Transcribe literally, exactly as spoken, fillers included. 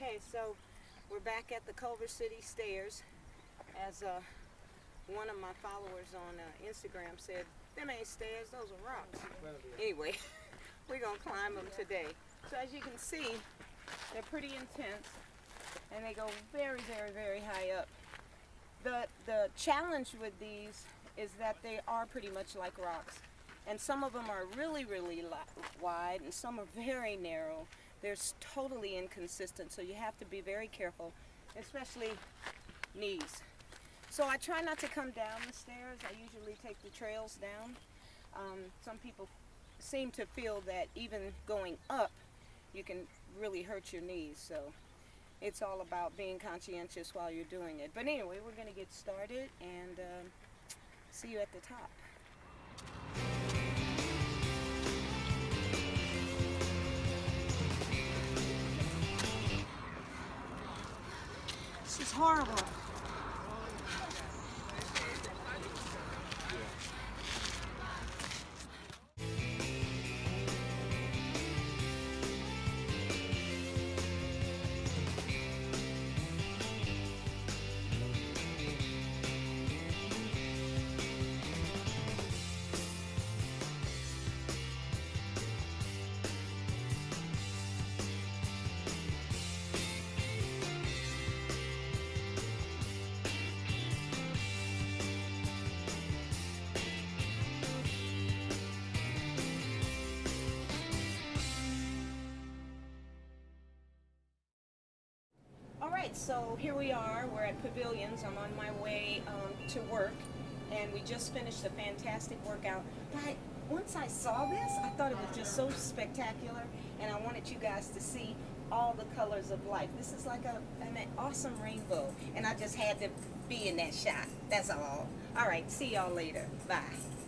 Okay, so we're back at the Culver City Stairs. As uh, one of my followers on uh, Instagram said, them ain't stairs, those are rocks. Anyway, we're going to climb them today. So as you can see, they're pretty intense and they go very, very, very high up. The, the challenge with these is that they are pretty much like rocks. And some of them are really, really wide and some are very narrow. They're totally inconsistent, so you have to be very careful, especially knees. So I try not to come down the stairs. I usually take the trails down. Um, some people seem to feel that even going up, you can really hurt your knees. So it's all about being conscientious while you're doing it. But anyway, we're going to get started and uh, see you at the top. This is horrible. Alright, so here we are. We're at Pavilions. I'm on my way um, to work, and we just finished a fantastic workout. But once I saw this, I thought it was just so spectacular, and I wanted you guys to see all the colors of life. This is like a, an awesome rainbow, and I just had to be in that shot. That's all. Alright, see y'all later. Bye.